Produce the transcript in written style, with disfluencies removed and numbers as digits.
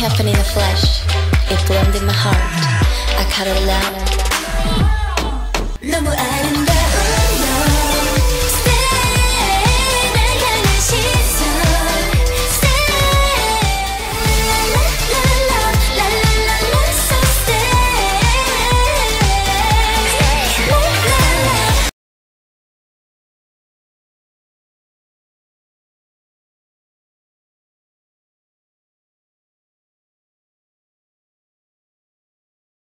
happened in the flesh. It bloomed in my heart. I cut it out. 너무 아름다워.